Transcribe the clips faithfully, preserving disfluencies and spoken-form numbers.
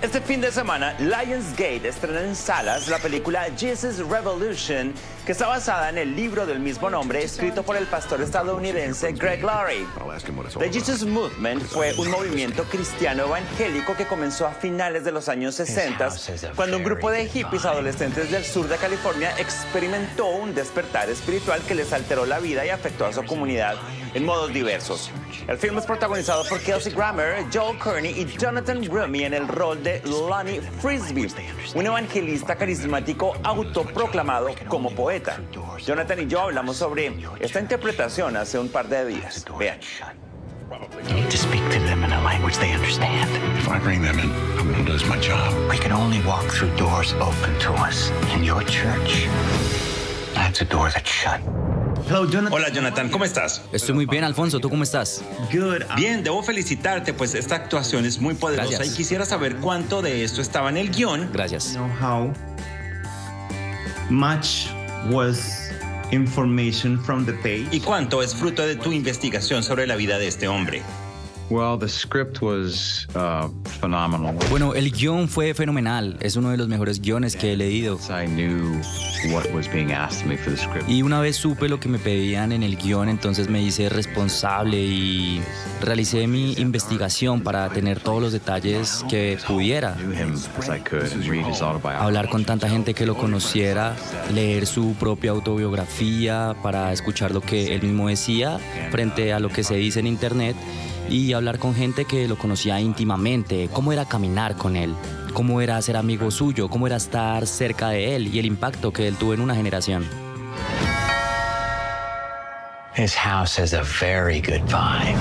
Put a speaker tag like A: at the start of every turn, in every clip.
A: Este fin de semana, Lionsgate estrena en salas la película Jesus Revolution, que está basada en el libro del mismo nombre, escrito por el pastor estadounidense Greg Laurie. The Jesus Movement fue un movimiento cristiano evangélico que comenzó a finales de los años sesenta, cuando un grupo de hippies adolescentes del sur de California experimentó un despertar espiritual que les alteró la vida y afectó a su comunidad en modos diversos. El film es protagonizado por Kelsey Grammer, Joel Kearney y Jonathan Roumie en el rol de Lonnie Frisbee, un evangelista carismático autoproclamado como poeta. Jonathan y yo hablamos sobre esta interpretación hace un par de días. Vean.
B: You need to speak to them in a language they understand.
C: If I bring them in, I'm gonna lose my job.
B: We can only walk through doors open to us. In your church, that's a door that's shut.
A: Hello, Jonathan. Hola, Jonathan, ¿cómo estás?
D: Estoy muy bien, Alfonso. ¿Tú cómo estás?
A: Good. Bien, debo felicitarte, pues esta actuación es muy poderosa.
D: Gracias.
A: Y quisiera saber cuánto de esto estaba en el guión.
D: Gracias.
E: Know how much was information from the page.
A: ¿Y cuánto es fruto de tu investigación sobre la vida de este hombre?
F: Well, the script was uh, phenomenal.
D: Bueno, el guión fue fenomenal. Es uno de los mejores guiones que he leído.
F: I knew what was being asked of me for the script.
D: Y una vez supe lo que me pedían en el guión, entonces me hice responsable y realicé mi investigación para tener todos los detalles que pudiera.
F: Knew him as I could and read his autobiography.
D: Hablar con tanta gente que lo conociera, leer su propia autobiografía para escuchar lo que él mismo decía frente a lo que se dice en internet y hablar con gente que lo conocía íntimamente, cómo era caminar con él, cómo era ser amigo suyo, cómo era estar cerca de él y el impacto que él tuvo en una generación.
B: His house has a very good vibe.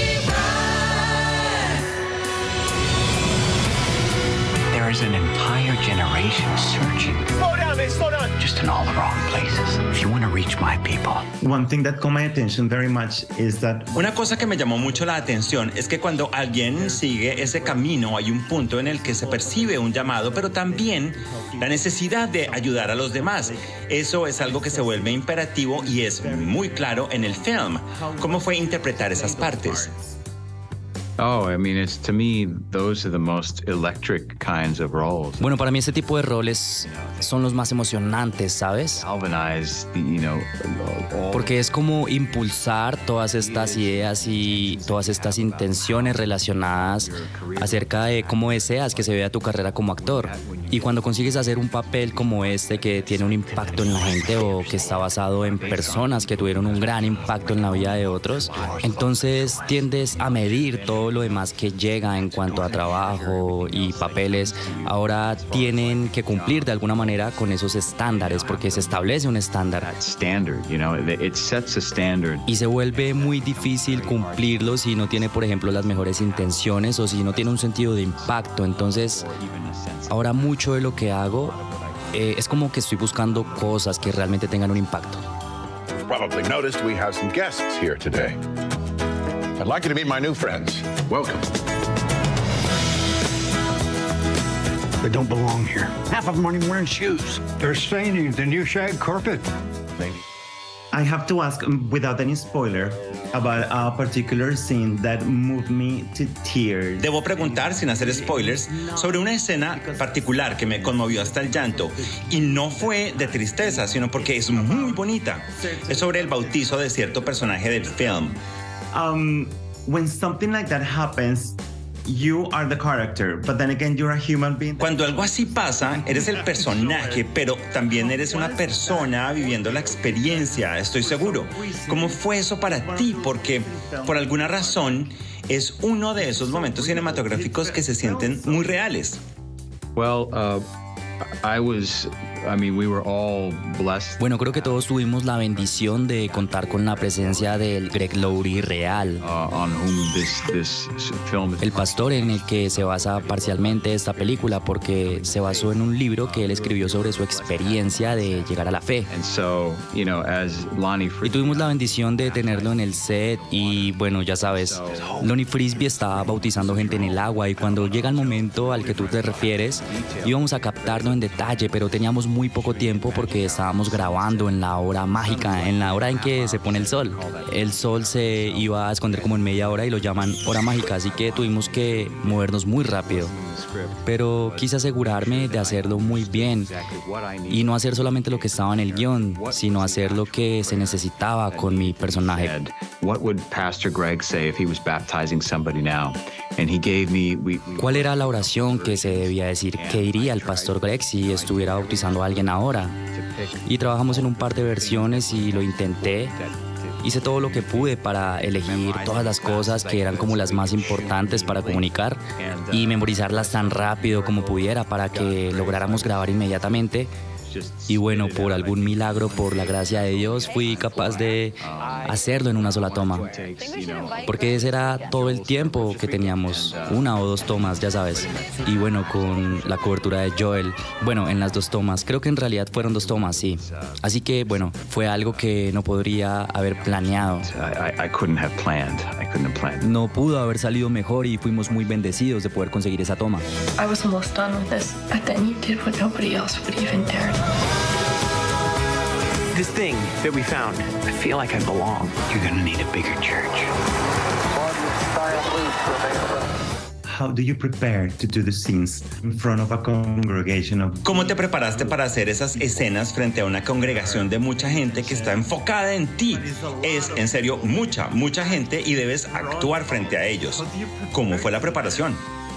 B: There is an entire generation searching.
A: Slow down, man, slow down.
B: Just in all the wrong places. If you want to reach my people.
E: One thing that caught my attention very much is that
A: Una cosa que me llamó mucho la atención es que cuando alguien sigue ese camino hay un punto en el que se percibe un llamado, pero también la necesidad de ayudar a los demás. Eso es algo que se vuelve imperativo y es muy claro en el film. ¿Cómo fue interpretar esas partes?
F: Oh, I mean, it's to me those are the most electric kinds of roles.
D: Bueno, para mí este tipo de roles son los más emocionantes, ¿sabes?
F: Galvanize, the, you know, all
D: Porque es como impulsar todas estas ideas y todas estas intenciones relacionadas acerca de cómo deseas que se vea tu carrera como actor. Y cuando consigues hacer un papel como este que tiene un impacto en la gente o que está basado en personas que tuvieron un gran impacto en la vida de otros, entonces tiendes a medir todo lo demás que llega en cuanto a trabajo y papeles. Ahora tienen que cumplir de alguna manera con esos estándares porque se establece un estándar.
F: that standard, you know, it, it sets a standard.
D: Y se vuelve muy difícil cumplirlo si no tiene, por ejemplo, las mejores intenciones o si no tiene un sentido de impacto. Entonces, ahora mucho de lo que hago eh, es como que estoy buscando cosas que realmente tengan un impacto.
C: You've probably noticed we have some guests here today. I'd like you to meet my new friends. Welcome.
G: They don't belong here. Half of them aren't even wearing shoes. They're staining the new shag carpet.
E: I have to ask, um, without any spoiler, about a particular scene that moved me to tears.
A: Debo preguntar, sin hacer spoilers, sobre una escena particular que me conmovió hasta el llanto. Y no fue de tristeza, sino porque es muy bonita. Es sobre el bautizo de cierto personaje del film.
E: Um, when something like that happens, you are the character, but then again, you're a human being.
A: Cuando algo así pasa, eres el personaje, pero también eres una persona viviendo la experiencia, estoy seguro. ¿Cómo fue eso para ti? Porque por alguna razón es uno de esos momentos cinematográficos que se sienten muy reales.
F: Well, uh, I was, I mean, we were all blessed.
D: Bueno, creo que todos tuvimos la bendición de contar con la presencia del Greg Laurie real,
F: Uh, on whom this this film is
D: el pastor en el que se basa parcialmente esta película porque se basó en un libro que él escribió sobre su experiencia de llegar a la fe.
F: and so, you know, as Lonnie
D: Y
F: Frisbee,
D: tuvimos la bendición de tenerlo en el set y bueno, ya sabes, Lonnie Frisbee estaba bautizando gente en el agua y cuando llega el momento al que tú te refieres, íbamos a captarlo en detalle, pero teníamos muy poco tiempo porque estábamos grabando en la hora mágica, en la hora en que se pone el sol. El sol se iba a esconder como en media hora y lo llaman hora mágica, así que tuvimos que movernos muy rápido. pero quise asegurarme de hacerlo muy bien y no hacer solamente lo que estaba en el guión, sino hacer lo que se necesitaba con mi personaje.
F: What would Pastor Greg say if he was baptizing somebody now? And he gave me, we,
D: ¿Cuál era la oración que se debía decir? ¿Qué diría el pastor Greg si estuviera bautizando a alguien ahora? Y trabajamos en un par de versiones y lo intenté. Hice todo lo que pude para elegir todas las cosas que eran como las más importantes para comunicar y memorizarlas tan rápido como pudiera para que lográramos grabar inmediatamente. Y bueno, por algún milagro, por la gracia de Dios, fui capaz de hacerlo en una sola toma. Porque ese era todo el tiempo que teníamos, una o dos tomas, ya sabes. Y bueno, con la cobertura de Joel, bueno, en las dos tomas, creo que en realidad fueron dos tomas, sí. Así que bueno, fue algo que no podría haber planeado.
F: I, I couldn't have planned. I couldn't have planned.
D: No pudo haber salido mejor y fuimos muy bendecidos de poder conseguir esa toma.
H: I was almost done with this, but then you did what nobody else would even dare.
I: This thing that we found, I feel like I belong.
B: You're gonna need a bigger church.
E: How do you prepare to do the scenes in front of a congregation of...
A: ¿Cómo te preparaste para hacer esas escenas frente a una congregación de mucha gente que está enfocada en ti? Es, en serio, mucha, mucha gente y debes actuar frente a ellos. ¿Cómo fue la preparación?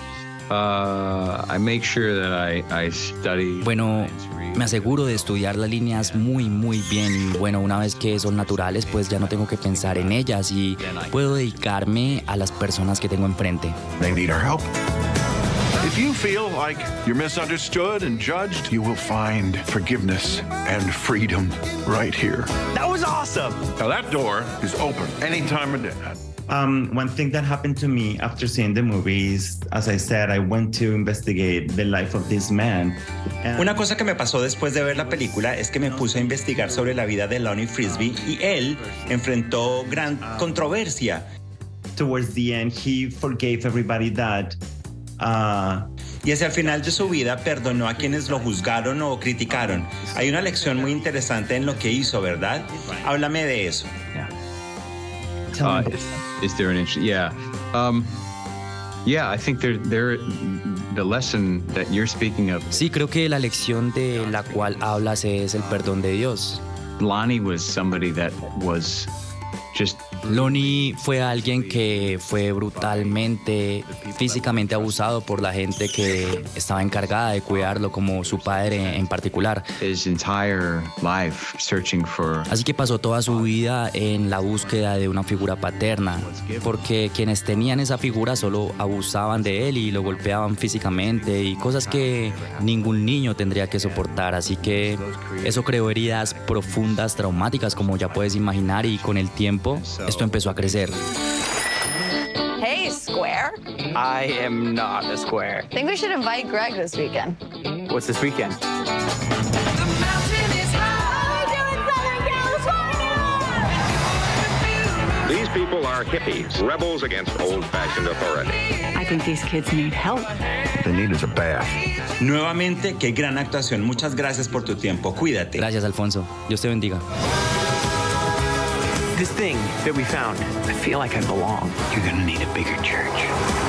F: Uh, I make sure that I, I study.
D: Bueno, me aseguro de estudiar las líneas muy, muy bien. Y bueno, una vez que son naturales, pues ya no tengo que pensar en ellas y puedo dedicarme a las personas que tengo enfrente.
C: They need our help. If you feel like you're misunderstood and judged, you will find forgiveness and freedom right here.
I: That was awesome.
C: Now that door is open any time of day.
E: Um, one thing that happened to me after seeing the movie is, as I said, I went to investigate the life of this man. And
A: Una cosa que me pasó después de ver la película es que me puse a investigar sobre la vida de Lonnie Frisbee y él enfrentó gran controversia.
E: towards the end, he forgave everybody that uh,
A: Y hacia el final de su vida perdonó a quienes lo juzgaron o criticaron. Hay una lección muy interesante en lo que hizo, ¿verdad? Háblame de eso.
F: Yeah. Uh, is, is there an interest? Yeah. Um, yeah, I think there, there, the lesson that you're speaking of.
D: Sí, creo que la lección de la cual hablas es el perdón de Dios.
F: Lonnie was somebody that was just.
D: Lonnie fue alguien que fue brutalmente, físicamente abusado por la gente que estaba encargada de cuidarlo, como su padre en particular.
F: His entire life searching for.
D: Así que pasó toda su vida en la búsqueda de una figura paterna, porque quienes tenían esa figura solo abusaban de él y lo golpeaban físicamente y cosas que ningún niño tendría que soportar. Así que eso creó heridas profundas, traumáticas, como ya puedes imaginar, y con el tiempo esto empezó a crecer.
J: Hey, Square.
I: I am not a square.
J: Think we should invite Greg this weekend.
I: What's this weekend?
K: These people are hippies, rebels against old-fashioned authority.
L: I think these kids need help.
C: They need is a bath.
A: Nuevamente, qué gran actuación. Muchas gracias por tu tiempo. Cuídate.
D: Gracias, Alfonso. Dios te bendiga.
I: This thing that we found, I feel like I belong.
B: You're gonna need a bigger church.